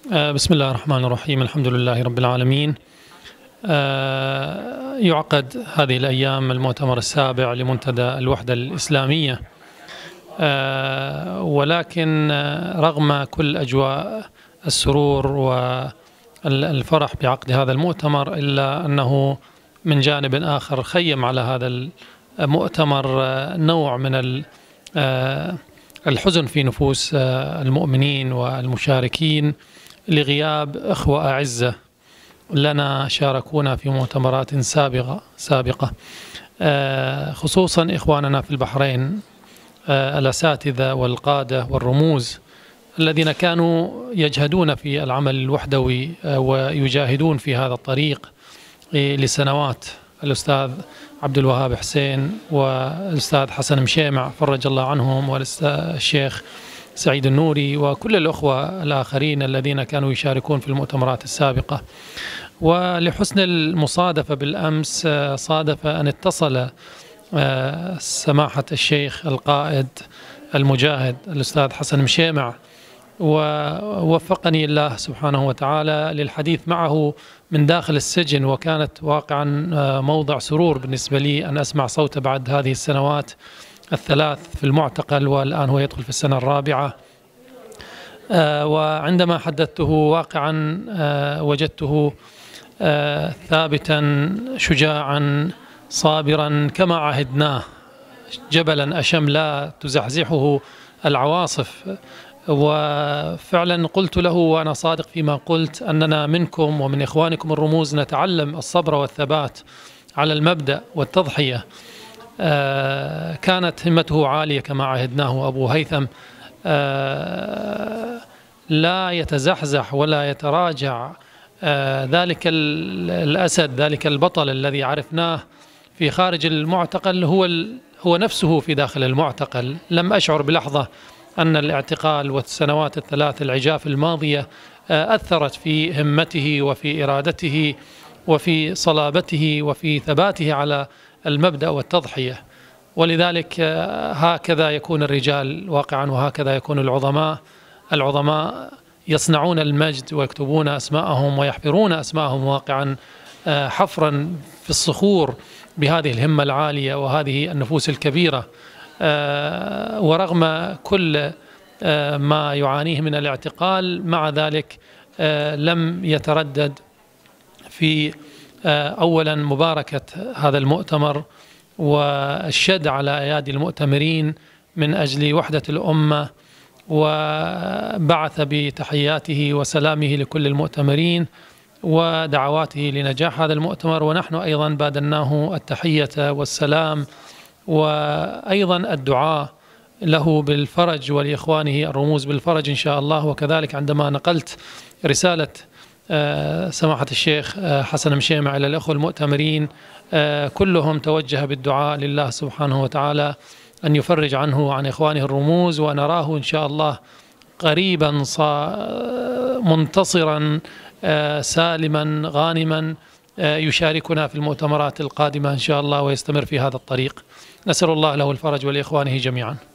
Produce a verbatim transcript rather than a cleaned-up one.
بسم الله الرحمن الرحيم. الحمد لله رب العالمين. يعقد هذه الأيام المؤتمر السابع لمنتدى الوحدة الإسلامية، ولكن رغم كل أجواء السرور والفرح بعقد هذا المؤتمر، إلا أنه من جانب آخر خيم على هذا المؤتمر نوع من الحزن في نفوس المؤمنين والمشاركين لغياب إخوة أعزة لنا شاركونا في مؤتمرات سابقة سابقة خصوصا إخواننا في البحرين، الأساتذة والقادة والرموز الذين كانوا يجهدون في العمل الوحدوي ويجاهدون في هذا الطريق لسنوات. الأستاذ عبد الوهاب حسين والأستاذ حسن مشيمع فرج الله عنهم، والشيخ سعيد النوري، وكل الأخوة الآخرين الذين كانوا يشاركون في المؤتمرات السابقة. ولحسن المصادفة بالأمس صادف أن اتصل سماحة الشيخ القائد المجاهد الأستاذ حسن مشيمع، ووفقني الله سبحانه وتعالى للحديث معه من داخل السجن، وكانت واقعا موضع سرور بالنسبة لي أن أسمع صوته بعد هذه السنوات الثلاث في المعتقل، والآن هو يدخل في السنة الرابعة. وعندما حدثته واقعا وجدته ثابتا شجاعا صابرا كما عهدناه، جبلا أشم لا تزحزحه العواصف. وفعلا قلت له وأنا صادق فيما قلت أننا منكم ومن إخوانكم الرموز نتعلم الصبر والثبات على المبدأ والتضحية. كانت همته عالية كما عهدناه. أبو هيثم لا يتزحزح ولا يتراجع. ذلك الأسد، ذلك البطل الذي عرفناه في خارج المعتقل هو هو نفسه في داخل المعتقل. لم أشعر بلحظة أن الاعتقال والسنوات الثلاث العجاف الماضية أثرت في همته وفي إرادته وفي صلابته وفي ثباته على المبدأ والتضحية. ولذلك هكذا يكون الرجال واقعا، وهكذا يكون العظماء. العظماء يصنعون المجد ويكتبون أسماءهم ويحفرون أسماءهم واقعا حفرا في الصخور بهذه الهمة العالية وهذه النفوس الكبيرة. ورغم كل ما يعانيه من الاعتقال، مع ذلك لم يتردد في أولا مباركة هذا المؤتمر والشد على أيادي المؤتمرين من أجل وحدة الأمة، وبعث بتحياته وسلامه لكل المؤتمرين ودعواته لنجاح هذا المؤتمر. ونحن أيضا بادلناه التحية والسلام وأيضا الدعاء له بالفرج ولإخوانه الرموز بالفرج إن شاء الله. وكذلك عندما نقلت رسالة سماحة الشيخ حسن مشيمع إلى الأخوة المؤتمرين، كلهم توجه بالدعاء لله سبحانه وتعالى أن يفرج عنه وعن إخوانه الرموز، ونراه إن شاء الله قريبا منتصرا سالما غانما يشاركنا في المؤتمرات القادمة إن شاء الله، ويستمر في هذا الطريق. نسأل الله له الفرج ولإخوانه جميعا.